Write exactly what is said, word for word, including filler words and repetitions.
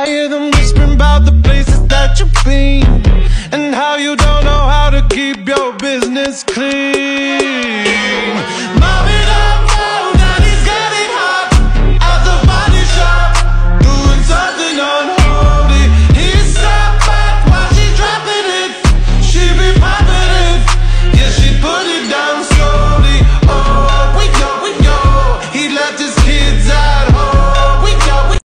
I hear them whispering about the places that you've been, and how you don't know how to keep your business clean.